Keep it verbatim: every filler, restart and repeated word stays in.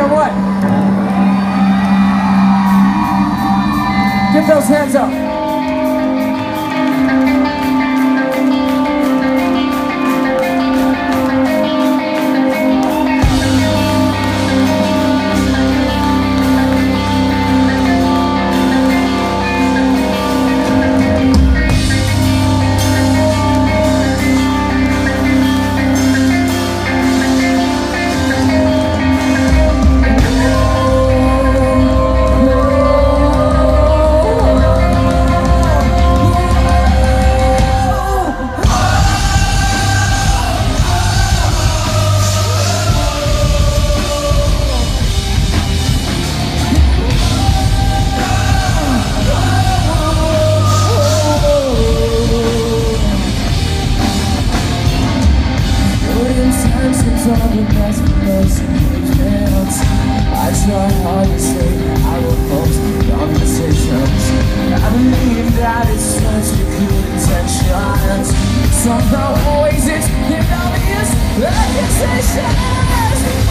or what? Get those hands up. I try hard to say I will post conversations. I believe that it's such a good intentions. Somehow always it's the obvious accusations.